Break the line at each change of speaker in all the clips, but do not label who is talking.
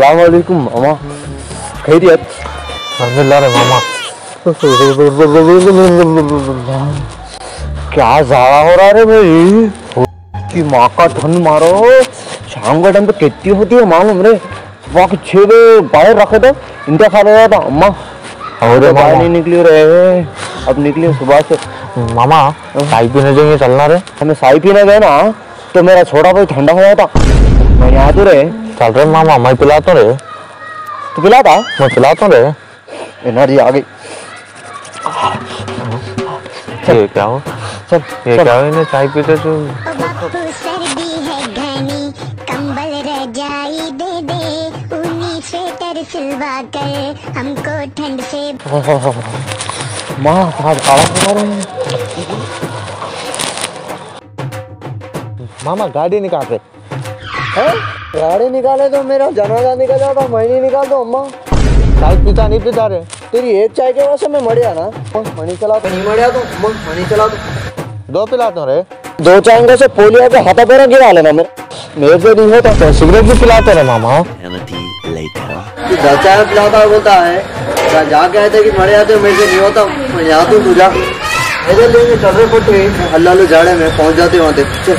अस्सलाम वालेकुम मामा, खैरियत?
अल्हम्दुलिल्लाह रे मामा।
क्या जाड़ा हो रहा है भाई कि माँ का ठंड मारो। शाम का टाइम पे कितनी होती है मालूम रे? वहाँ के 6 बजे बाहर रखे थे, इंडिया खा रहा था अम्मा। और बाहर नहीं निकली रहे, अब निकली सुबह से।
मामा चाय पीने जाएंगे, चलना रे?
हमें चाय पीने गए ना तो मेरा छोटा भाई ठंडा हो गया था। मैं यहाँ तो रे
चल रहे मामा, मैं पिलाता रे।
तू पिलाता?
मैं पिलाता रे।
एनर्जी आ गई।
ये क्या हो?
चल
ये क्या हो? इन्हें चाय पीते तो
सर्दी है घनी, कंबल रजाई दे दे, ऊनी स्वेटर सिलवा कर हमको ठंड से।
माँ आज काला खा रहे हैं।
मामा गाड़ी निकाल
हैं? गाड़ी निकाले तो मेरा जनाजा निकल जाता, मैं नहीं निकाल दो अम्मा।
चाय पीता नहीं पीता रे?
तेरी एक चाय के वजह से मैं मरिया ना, मनी चला तो नहीं मरिया, तो मनी चला तो
2 पिलाता रे।
2 चाय से पोलियो के हाथा पैरा गिरा लेना मेरे से नहीं होता।
तो सिगरेट भी पिलाते रे मामा?
चाय पिलाता बोलता है, जाके आए थे कि मरे आते मेरे से नहीं होता। मैं यहाँ तो तू जा, ऐसे लेंगे चल रहे पट्टे अल्लाह झाड़े में पहुँच जाते वहाँ तक।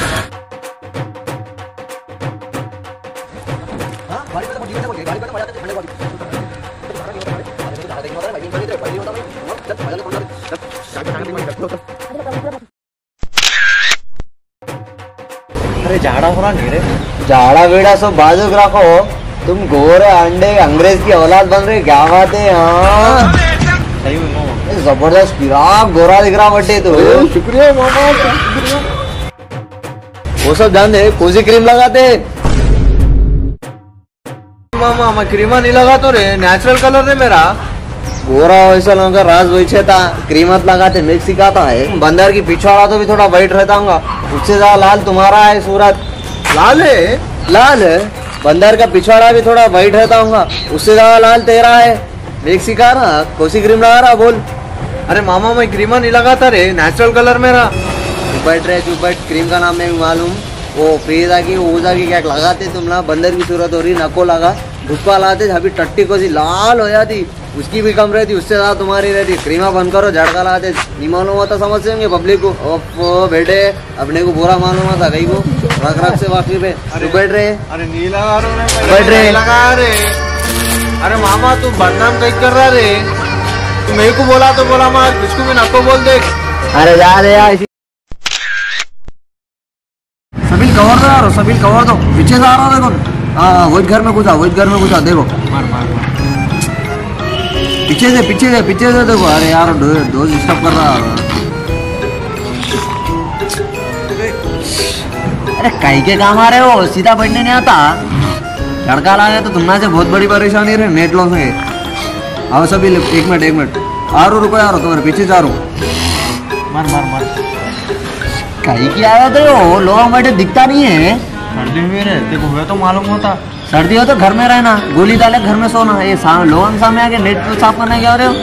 अरे झाड़ा हो रहा नहीं रे?
झाड़ा वेड़ा सब बाजू रखो, तुम गोरे अंडे अंग्रेज की औलाद बन रहे, क्या बात है? हाँ
सही में मामा,
जबरदस्त गिरा, गोरा दिख रहा बट्टे तो। शुक्रिया मामा, शुक्रिया। वो सब जान दे, कौन सी क्रीम लगाते?
मामा मैं क्रीमा नहीं लगा तो रे, नेचुरल कलर है मेरा।
गोरा वैसा लोगों का राज वही था, क्रीमत लगाते मिक्स सिखाता है। बंदर की पिछवाड़ा तो भी थोड़ा वाइट रहता हूँ, उससे ज्यादा लाल तुम्हारा है सूरत।
लाल है?
लाल है, बंदर का पिछवाड़ा भी थोड़ा वाइट रहता हूँ, उससे ज्यादा लाल तेरा है। मिक्स सिखा ना, कौन सी क्रीम लगा रहा बोल?
अरे मामा मैं क्रीमा नहीं लगाता रे, नेचुरल कलर मेरा।
चुपट क्रीम का नाम नहीं मालूम, वो फ्रीजा की ऊजा की क्या लगाते तुम ना? बंदर की सूरत हो रही, नको लगा, धुप्पा लाते, अभी टट्टी को सी लाल हो जाती, उसकी भी कम रहती, उससे ज्यादा तुम्हारी रहती। क्रीमा बंद करो, झड़का लाते, नहीं मालूम होता समझ से होंगे पब्लिक को। ओफो बेटे, अपने को बुरा मालूम होता कहीं को, रख रख से वाकिफ है। तू बैठ रहे?
अरे नहीं लगा रहे,
बैठ रहे
लगा रे। अरे मामा तू बदनाम कहीं कर रहा रे? तू मेरे को बोला तो बोला, मार किसको भी नको बोल दे।
अरे जा रे यार, सबील कवर दो यार, सबील कवर दो, पीछे से आ रहा देखो। हाँ वही घर में घुसा, वही घर में घुसा, देखो पीछे से देखो। अरे यार डोज डिस्टर्ब कर रहा है। अरे कहीं के काम आ रहे हो, सीधा बैठने नहीं आता। लड़का ला गया तो तुम्हारे से बहुत बड़ी परेशानी है, नेट लॉस है। आओ सभी, एक मिनट आ रो, रुको यार, तुम्हारे पीछे जा रहा हूँ।
मार
कहीं की आया तो लोग बैठे दिखता नहीं है।
सर्दी में रहते को हुआ तो मालूम होता।
सर्दी हो तो घर में रहना, गोली डाले घर में सोना। ये लोगों सामने आके नेट तो साफ करने क्या रहे हो?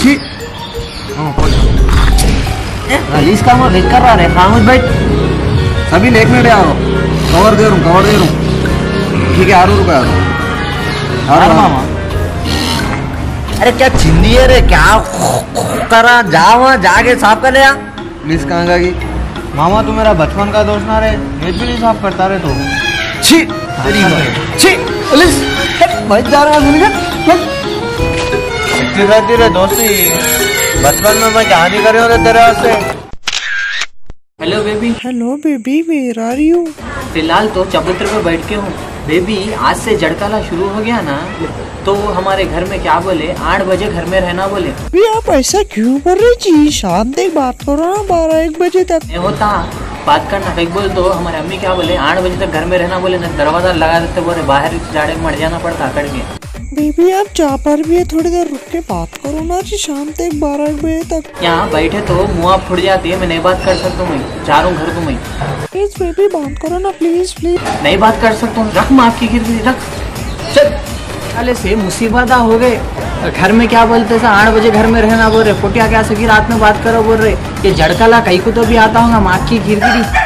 गलीस काम देख कर रहा है, खामोश बैठ। सभी एक मिनट आ रहा हूँ, कवर दे रहा हूँ। ठीक है आ रू, रुको यार मामा। अरे क्या चिंदी है रे, क्या करा? जा वहाँ जाके साफ कर ले यार। मिस कहाँ की
मामा तू मेरा बचपन का दोस्त ना रे, नेट भी नहीं साफ करता रे तू।
छी तेरी छी पुलिस भाई जा रहा है।
इतनी रहती रे दोस्ती, बचपन में मैं क्या नहीं करे तेरे वास्ते।
Hello baby, where are you? फिलहाल तो चबूतरे पे बैठ के हूँ बेबी। आज से जड़काला शुरू हो गया ना, तो हमारे घर में क्या बोले, 8 बजे घर में रहना बोले।
भी आप ऐसा क्यों कर रहे जी? शांत एक बात करो ना, 12-1 बजे तक
नहीं होता बात करना। कहीं बोल तो हमारे अम्मी क्या बोले, 8 बजे तक घर में रहना बोले ना, दरवाजा लगा देते बोले, बाहर जाड़े में मर जाना पड़ता अकड़ के।
बेबी आप जहाँ पर भी है थोड़ी देर रुक के बात करो ना जी, शांत एक 12-1 बजे तक।
यहाँ बैठे तो मुँह फुट जाती है, मैं नहीं बात कर सकता हूँ, जा रहा हूँ घर को मैं।
प्लीज बेबी बात करो ना, प्लीज।
नहीं बात कर सकता हूँ, रख माफ की गिरती, रख चल। अरे से मुसीबत हो गए घर में, क्या बोलते हैं 8 बजे घर में रहना बोल रहे, फोटिया क्या सकी रात में बात करो बोल रहे। ये झड़काला कहीं को तो भी आता होगा, माँ की गिरगिरी।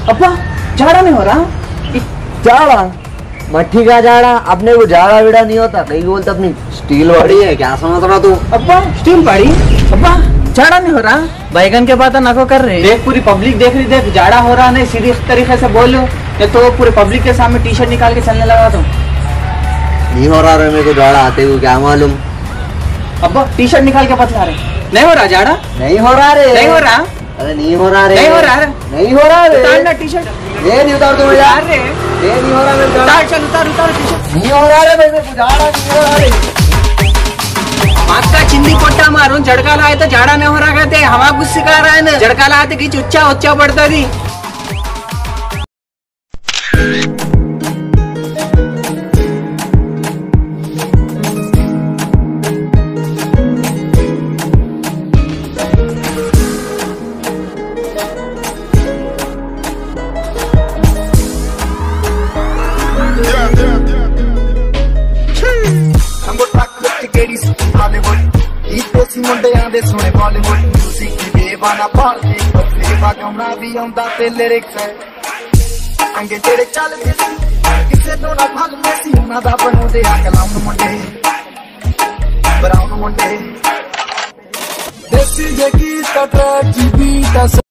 अब्बा झाड़ा नहीं हो रहा?
जाड़ा मट्टी का जाड़ा, अपने को जाड़ा विड़ा नहीं होता, कहीं बोलते अपनी स्टील बड़ी है, क्या समझ रहा तू?
अब्बा स्टील बाड़ी, अब्बा झाड़ा नहीं हो रहा? बैगन के बात नको कर रहे, देख पूरी पब्लिक देख रही, देख झाड़ा हो रहा नहीं, सीधी तरीके से बोलो, नहीं तो पूरे पब्लिक के सामने टी शर्ट निकाल के चलने लगा तुम।
नहीं हो रहा मेरे को जाड़ा आते हुए, क्या मालूम?
अब्बा टी शर्ट निकाल के बतला रहे, नहीं हो रहा झाड़ा?
नहीं हो रहा रे,
नहीं हो रहा?
अरे नहीं हो रहा रे,
नहीं हो रहा रे,
नहीं हो रहा रे,
उतार ना टी शर्ट,
ये नहीं उतार तुम यार
रे,
ये नहीं हो रहा मेरे को,
उतार चल, उतार उतार टी शर्ट,
नहीं हो रहा रे मेरे को, जाड़ा नहीं हो रहा रे।
माका चिंदी कोट्टा मारून झड़का लाए तो झाड़ा नहीं हो रहा कहते, हवा कुछ सिखा रहा है ना, झड़का लाए तो किच उच्चा उच्चा पड़ता थी।
ਮੁੰਡਿਆਂ ਦੇ ਸੋਹਣੇ ਬਾਲੀਵੁੱਡ ਮਿਊਜ਼ਿਕ ਦੀ ਬੇਵਾਨਾ ਭਾਲਦੀ ਬੱਲੇ ਵਗਾਉਣਾ ਵੀ ਆਉਂਦਾ ਤੇ ਲਿਰਿਕਸ ਅੰਗੇ ਜਿਹੜੇ ਚੱਲਦੇ ਸੀ ਕਿਸੇ ਤੋਂ ਨਾ ਭੱਜਦੇ ਸੀ ਉਹਨਾਂ ਦਾ ਬਣਾਉਂਦੇ ਆ ਕਲਾਮ ਮੁੰਡੇ ਬਰਾਉਨ ਮੁੰਡੇ ਦੇਸੀ ਜੇ ਗੀਤ ਟਰੈਕ ਦੀ ਬੀਟ